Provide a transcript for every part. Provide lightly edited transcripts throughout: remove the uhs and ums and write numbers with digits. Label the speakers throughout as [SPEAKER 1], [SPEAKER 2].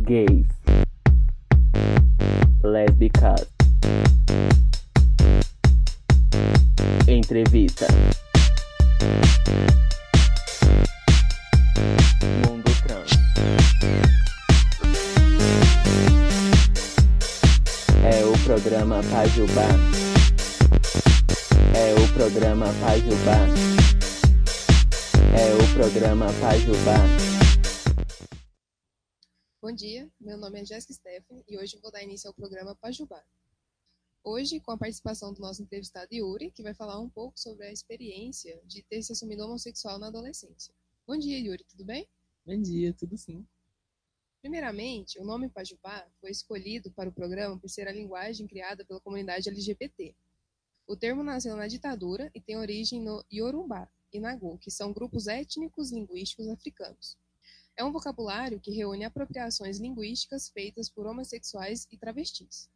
[SPEAKER 1] gays, lésbicas, entrevista, mundo trans. É o programa Pajubá. É o programa Pajubá. É o programa Pajubá.
[SPEAKER 2] Bom dia, meu nome é Jéssica Stephanie e hoje vou dar início ao programa Pajubá. Hoje, com a participação do nosso entrevistado Yuri, que vai falar um pouco sobre a experiência de ter se assumido homossexual na adolescência. Bom dia, Yuri, tudo bem?
[SPEAKER 3] Bom dia, tudo sim.
[SPEAKER 2] Primeiramente, o nome Pajubá foi escolhido para o programa por ser a linguagem criada pela comunidade LGBT. O termo nasceu na ditadura e tem origem no Yorubá e Nagô, que são grupos étnicos linguísticos africanos. É um vocabulário que reúne apropriações linguísticas feitas por homossexuais e travestis.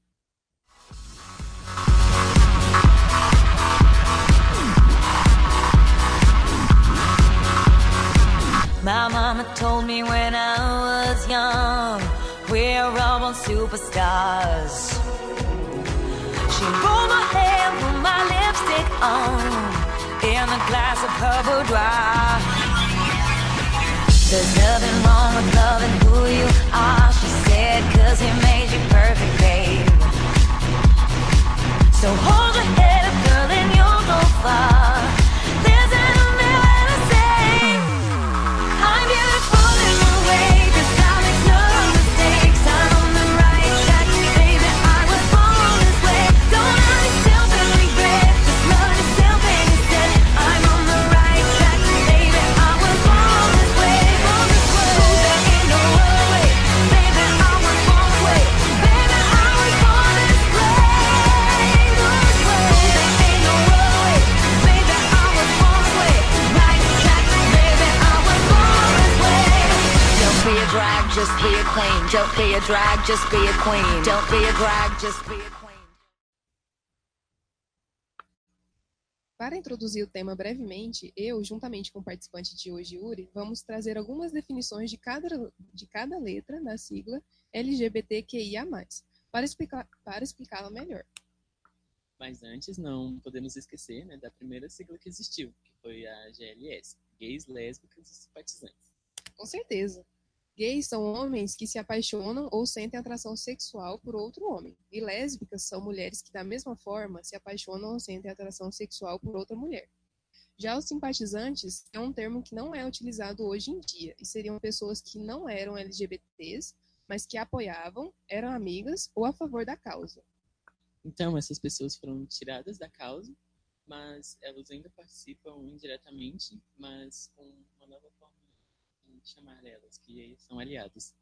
[SPEAKER 4] My mama told me when I was young, we're all born superstars. She rolled my hair, put my lipstick on, in a glass of her boudoir. There's nothing wrong with loving who you are, she said, 'cause he made you perfect, babe. So hold your head up, girl, and you'll go far. Listen to me when I say I'm beautiful in my way, 'cause I make no mistakes. I'm on the right track, baby, I was born this way. Don't hurt yourself and regret, just love yourself instead. I'm on the right track, baby, I was born this way. Born this way. There ain't no other way, baby, I was born this way. Baby, I was born this way. This way. There ain't no other way, baby, I was born this way. Right track, baby, I was born this way. Don't be a drag, just be a queen. Don't be a drag, just be a queen. Don't be a drag, just be a queen.
[SPEAKER 2] Para introduzir o tema brevemente, eu, juntamente com o participante de hoje, Yuri, vamos trazer algumas definições de cada letra da sigla LGBTQIA+, para explicá-la melhor.
[SPEAKER 3] Mas antes, não podemos esquecer, da primeira sigla que existiu, que foi a GLS, gays, lésbicas e simpatizantes.
[SPEAKER 2] Com certeza. Gays são homens que se apaixonam ou sentem atração sexual por outro homem. E lésbicas são mulheres que, da mesma forma, se apaixonam ou sentem atração sexual por outra mulher. Já os simpatizantes é um termo que não é utilizado hoje em dia, e seriam pessoas que não eram LGBTs, mas que apoiavam, eram amigas ou a favor da causa.
[SPEAKER 3] Então, essas pessoas foram tiradas da causa, mas elas ainda participam indiretamente, mas com uma nova forma de chamar elas, que são aliados.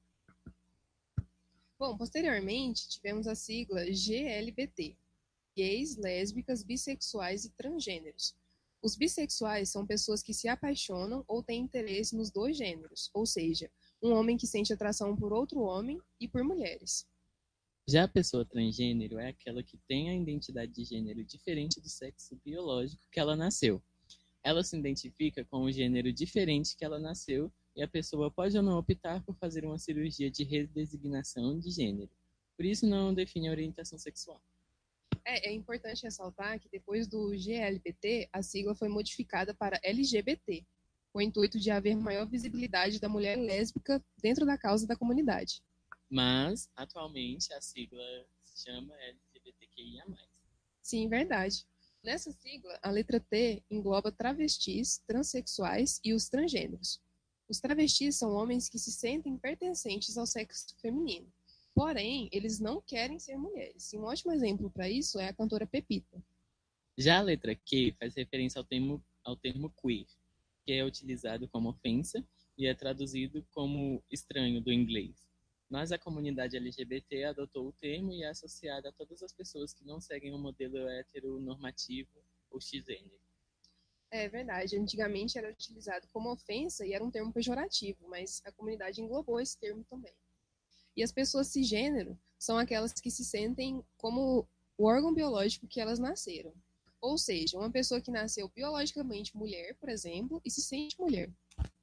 [SPEAKER 2] Bom, posteriormente, tivemos a sigla GLBT, gays, lésbicas, bissexuais e transgêneros. Os bissexuais são pessoas que se apaixonam ou têm interesse nos dois gêneros, ou seja, um homem que sente atração por outro homem e por mulheres.
[SPEAKER 3] Já a pessoa transgênero é aquela que tem a identidade de gênero diferente do sexo biológico que ela nasceu. Ela se identifica com o gênero diferente que ela nasceu e a pessoa pode ou não optar por fazer uma cirurgia de redesignação de gênero. Por isso não define a orientação sexual.
[SPEAKER 2] É importante ressaltar que depois do GLBT, a sigla foi modificada para LGBT, com o intuito de haver maior visibilidade da mulher lésbica dentro da causa da comunidade.
[SPEAKER 3] Mas, atualmente, a sigla se chama LGBTQIA+.
[SPEAKER 2] Sim, verdade. Nessa sigla, a letra T engloba travestis, transexuais e os transgêneros. Os travestis são homens que se sentem pertencentes ao sexo feminino. Porém, eles não querem ser mulheres. E um ótimo exemplo para isso é a cantora Pepita.
[SPEAKER 3] Já a letra Q faz referência ao termo queer, que é utilizado como ofensa e é traduzido como estranho do inglês. Mas a comunidade LGBT adotou o termo e é associada a todas as pessoas que não seguem um modelo heteronormativo ou cisgênero.
[SPEAKER 2] É verdade, antigamente era utilizado como ofensa e era um termo pejorativo, mas a comunidade englobou esse termo também. E as pessoas cisgênero são aquelas que se sentem como o órgão biológico que elas nasceram. Ou seja, uma pessoa que nasceu biologicamente mulher, por exemplo, e se sente mulher.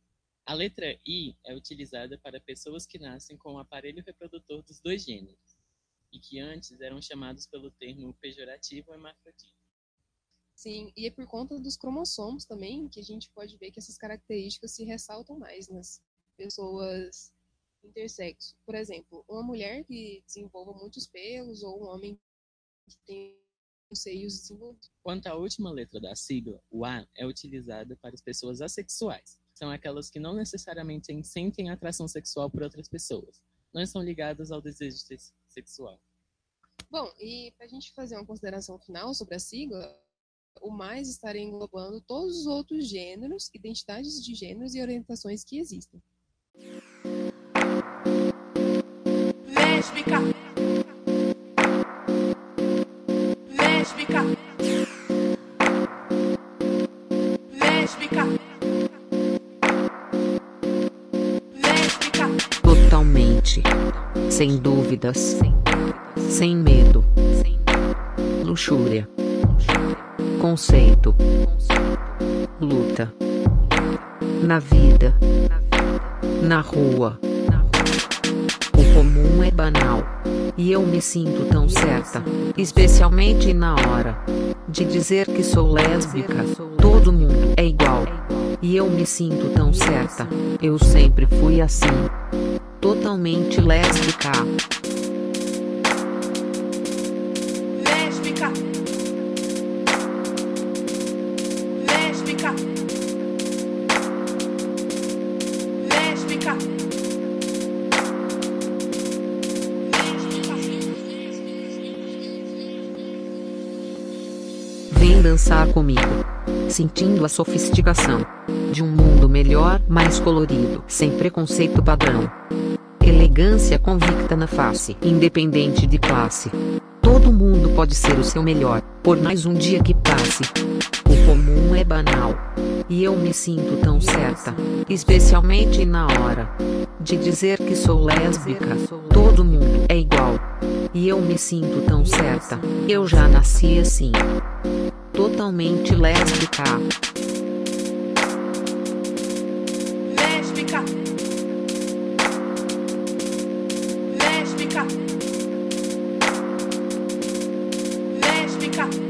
[SPEAKER 3] A letra I é utilizada para pessoas que nascem com o aparelho reprodutor dos dois gêneros e que antes eram chamados pelo termo pejorativo hermafrodita.
[SPEAKER 2] Sim, e é por conta dos cromossomos também que a gente pode ver que essas características se ressaltam mais nas pessoas intersexo. Por exemplo, uma mulher que desenvolva muitos pelos ou um homem que tem os seios desenvolvidos.
[SPEAKER 3] Quanto à última letra da sigla, o A é utilizada para as pessoas assexuais. São aquelas que não necessariamente sentem atração sexual por outras pessoas. Não estão ligadas ao desejo sexual.
[SPEAKER 2] Bom, e para a gente fazer uma consideração final sobre a sigla, o mais estaria englobando todos os outros gêneros, identidades de gêneros e orientações que existem.
[SPEAKER 5] Lésbica. Lésbica. Lésbica. Lésbica.
[SPEAKER 6] Totalmente. Sem dúvidas. Sem medo. Luxúria. Conceito. Luta. Na vida. Na rua. O comum é banal. E eu me sinto tão certa. Especialmente na hora de dizer que sou lésbica. Todo mundo é igual. E eu me sinto tão certa. Eu sempre fui assim. Totalmente lésbica.
[SPEAKER 5] Lésbica. Lésbica. Lésbica.
[SPEAKER 6] Vem dançar comigo. Sentindo a sofisticação de um mundo melhor, mais colorido, sem preconceito padrão. Elegância convicta na face, independente de classe. Todo mundo pode ser o seu melhor, por mais um dia que passe. O comum é banal. E eu me sinto tão certa, especialmente na hora de dizer que sou lésbica. Todo mundo é igual. E eu me sinto tão certa. Eu já nasci assim. Totalmente lésbica.
[SPEAKER 5] Lésbica. Lésbica. Lésbica.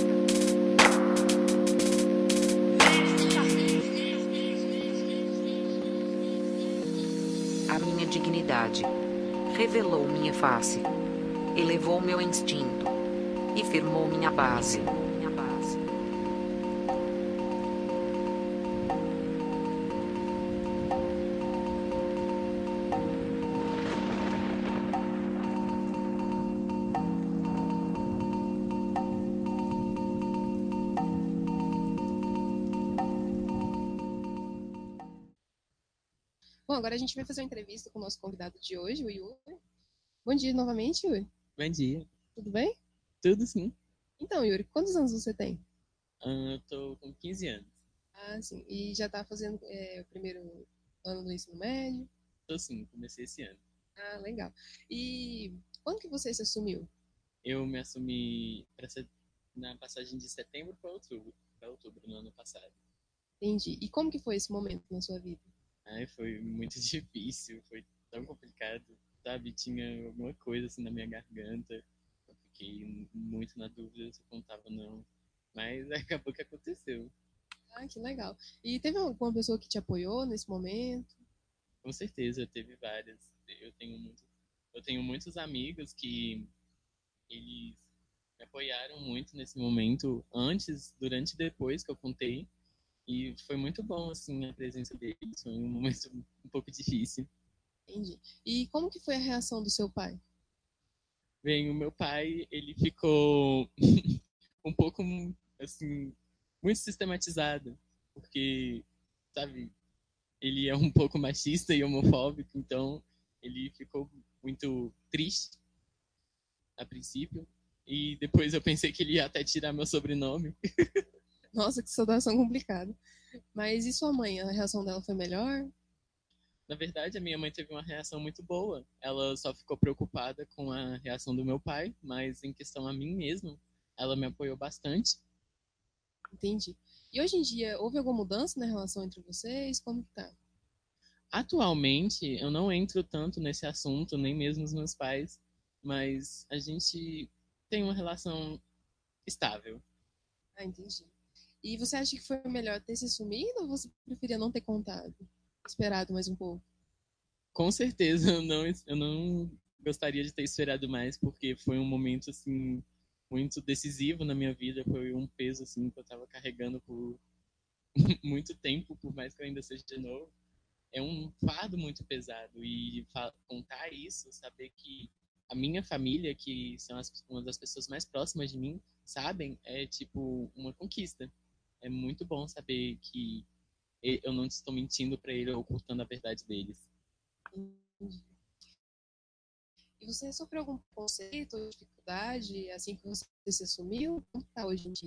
[SPEAKER 6] A minha dignidade revelou minha face, elevou meu instinto e firmou minha base.
[SPEAKER 2] Bom, agora a gente vai fazer uma entrevista com o nosso convidado de hoje, o Yuri. Bom dia novamente, Yuri.
[SPEAKER 3] Bom dia.
[SPEAKER 2] Tudo bem?
[SPEAKER 3] Tudo sim.
[SPEAKER 2] Então, Yuri, quantos anos você tem?
[SPEAKER 3] Eu tô com 15 anos.
[SPEAKER 2] Ah, sim. E já tá fazendo o primeiro ano do ensino médio?
[SPEAKER 3] Tô sim, comecei esse ano.
[SPEAKER 2] Ah, legal. E quando que você se assumiu?
[SPEAKER 3] Eu me assumi na passagem de setembro para outubro no ano passado.
[SPEAKER 2] Entendi. E como que foi esse momento na sua vida?
[SPEAKER 3] Ai, foi muito difícil, foi tão complicado, sabe? Tinha alguma coisa assim na minha garganta. Eu fiquei muito na dúvida se eu contava ou não. Mas acabou que aconteceu.
[SPEAKER 2] Ah, que legal. E teve alguma pessoa que te apoiou nesse momento?
[SPEAKER 3] Com certeza, teve várias. Eu tenho muitos amigos que eles me apoiaram muito nesse momento, antes, durante e depois que eu contei. E foi muito bom, assim, a presença deles. Foi um momento um pouco difícil.
[SPEAKER 2] Entendi. E como que foi a reação do seu pai?
[SPEAKER 3] Bem, o meu pai, ele ficou um pouco, assim, muito sistematizado. Porque, sabe, ele é um pouco machista e homofóbico, então ele ficou muito triste a princípio. E depois eu pensei que ele ia até tirar meu sobrenome.
[SPEAKER 2] Nossa, que situação complicada. Mas e sua mãe? A reação dela foi melhor?
[SPEAKER 3] Na verdade, a minha mãe teve uma reação muito boa. Ela só ficou preocupada com a reação do meu pai, mas em questão a mim mesma, ela me apoiou bastante.
[SPEAKER 2] Entendi. E hoje em dia, houve alguma mudança na relação entre vocês? Como que tá?
[SPEAKER 3] Atualmente, eu não entro tanto nesse assunto, nem mesmo os meus pais, mas a gente tem uma relação estável.
[SPEAKER 2] Ah, entendi. E você acha que foi melhor ter se sumido ou você preferia não ter contado? Esperado mais um pouco?
[SPEAKER 3] Com certeza, eu não gostaria de ter esperado mais, porque foi um momento, assim, muito decisivo na minha vida. Foi um peso, assim, que eu estava carregando por muito tempo, por mais que eu ainda seja novo. É um fardo muito pesado. E contar isso, saber que a minha família, que são uma das pessoas mais próximas de mim, sabem, é tipo uma conquista. É muito bom saber que eu não estou mentindo para ele ou ocultando a verdade deles.
[SPEAKER 2] E você sofreu algum preconceito ou dificuldade assim que você se assumiu? Como tá hoje em dia?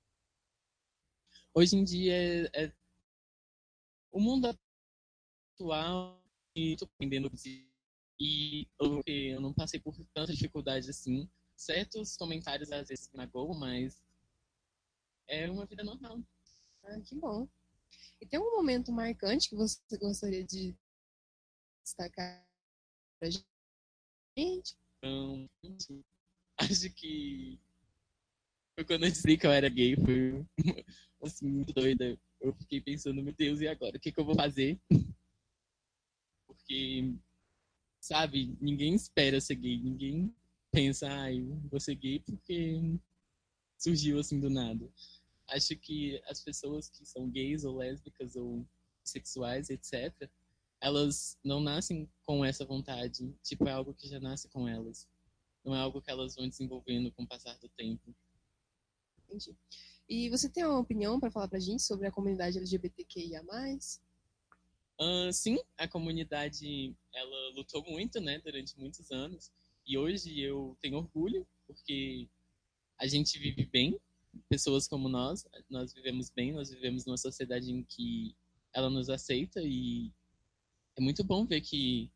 [SPEAKER 3] Hoje em dia, o mundo atual e estou aprendendo e eu não passei por tanta dificuldade assim. Certos comentários às vezes me magoam, mas é uma vida normal.
[SPEAKER 2] Ah, que bom. E tem algum momento marcante que você gostaria de destacar pra gente?
[SPEAKER 3] Então, acho que foi quando eu descobri que eu era gay, foi assim, muito doida. Eu fiquei pensando, meu Deus, e agora? O que eu vou fazer? Porque, sabe, ninguém espera ser gay, ninguém pensa, ai, vou ser gay porque surgiu assim do nada. Acho que as pessoas que são gays ou lésbicas ou sexuais, etc., elas não nascem com essa vontade. Tipo, é algo que já nasce com elas. Não é algo que elas vão desenvolvendo com o passar do tempo.
[SPEAKER 2] Entendi. E você tem uma opinião para falar pra gente sobre a comunidade LGBTQIA+.
[SPEAKER 3] Sim, a comunidade, ela lutou muito, né, durante muitos anos. E hoje eu tenho orgulho, porque a gente vive bem. Pessoas como nós vivemos bem, nós vivemos numa sociedade em que ela nos aceita e é muito bom ver que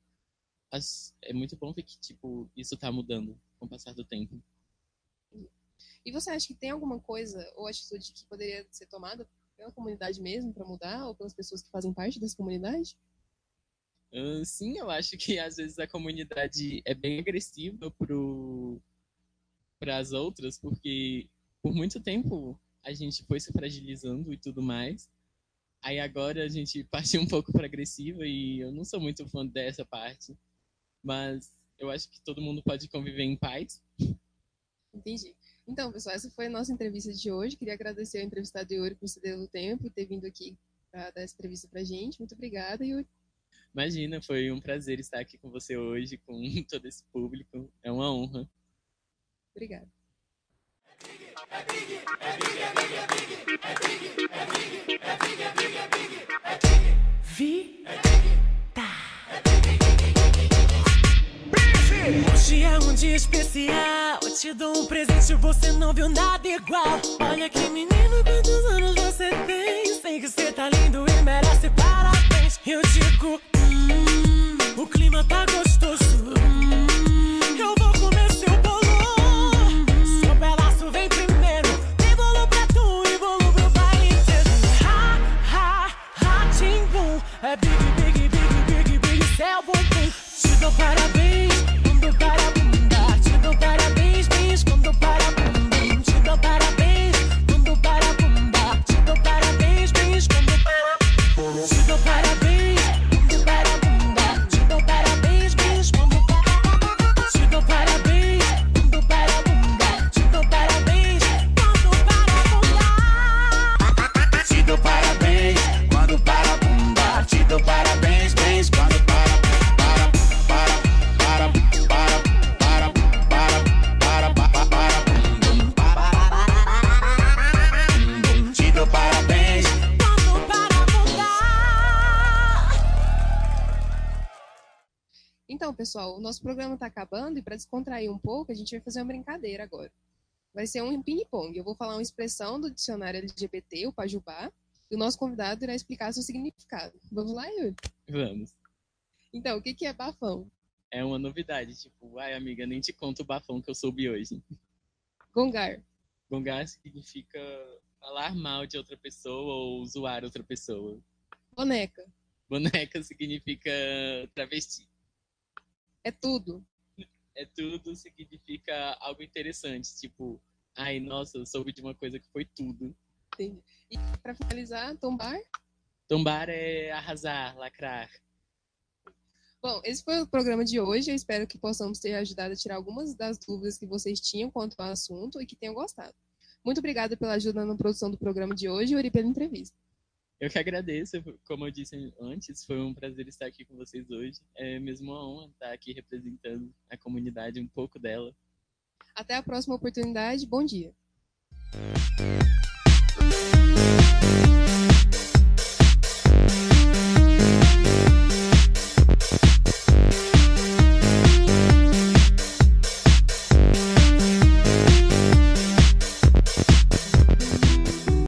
[SPEAKER 3] tipo isso tá mudando com o passar do tempo.
[SPEAKER 2] E você acha que tem alguma coisa ou atitude que poderia ser tomada pela comunidade mesmo para mudar ou pelas pessoas que fazem parte dessa comunidade?
[SPEAKER 3] Sim, eu acho que às vezes a comunidade é bem agressiva para as outras, porque por muito tempo a gente foi se fragilizando e tudo mais. Aí agora a gente partiu um pouco para agressiva e eu não sou muito fã dessa parte. Mas eu acho que todo mundo pode conviver em paz.
[SPEAKER 2] Entendi. Então, pessoal, essa foi a nossa entrevista de hoje. Queria agradecer ao entrevistado Yuri por ceder o tempo e ter vindo aqui para dar essa entrevista pra gente. Muito obrigada, Yuri.
[SPEAKER 3] Imagina, foi um prazer estar aqui com você hoje, com todo esse público. É uma honra.
[SPEAKER 2] Obrigada.
[SPEAKER 7] Hoje é um dia especial. Eu te dou um presente, você não viu nada igual. Olha que menino, quantos anos você tem? Sei que você tá lindo e merece parabéns. Eu digo, o clima tá gostoso. Eu vou comer seu bolo. Seu pedaço vem primeiro. Tem bolo pra tu e bolo pro baile inteiro. Ha, ha, ha, timbum. É big, big, big, big, big, céu bumbum. Te dou parabéns. Para bunda, te dou parabéns, bis, quando para bunda, te dou parabéns, quando para bunda, te dou parabéns, bis, quando para, te dou parabéns, quando para bunda, te dou parabéns, bis, quando para, te dou parabéns, quando para bunda, te dou parabéns, quando para bunda, te dou parabéns, quando para bunda, te dou parabéns, bis, quando para.
[SPEAKER 2] Então, pessoal, o nosso programa está acabando e para descontrair um pouco, a gente vai fazer uma brincadeira agora. Vai ser um ping-pong. Eu vou falar uma expressão do dicionário LGBT, o Pajubá, e o nosso convidado irá explicar seu significado. Vamos lá, Yuri?
[SPEAKER 3] Vamos.
[SPEAKER 2] Então, o que é bafão?
[SPEAKER 3] É uma novidade, tipo, ai amiga, nem te conto o bafão que eu soube hoje.
[SPEAKER 2] Gongar.
[SPEAKER 3] Gongar significa falar mal de outra pessoa ou zoar outra pessoa.
[SPEAKER 2] Boneca.
[SPEAKER 3] Boneca significa travesti.
[SPEAKER 2] É tudo.
[SPEAKER 3] É tudo significa algo interessante. Tipo, ai, nossa, eu soube de uma coisa que foi tudo.
[SPEAKER 2] Entendi. E pra finalizar, tombar.
[SPEAKER 3] Tombar é arrasar, lacrar.
[SPEAKER 2] Bom, esse foi o programa de hoje. Eu espero que possamos ter ajudado a tirar algumas das dúvidas que vocês tinham quanto ao assunto e que tenham gostado. Muito obrigada pela ajuda na produção do programa de hoje e Uri pela entrevista.
[SPEAKER 3] Eu que agradeço, como eu disse antes, foi um prazer estar aqui com vocês hoje. É mesmo uma honra estar aqui representando a comunidade, um pouco dela.
[SPEAKER 2] Até a próxima oportunidade. Bom dia.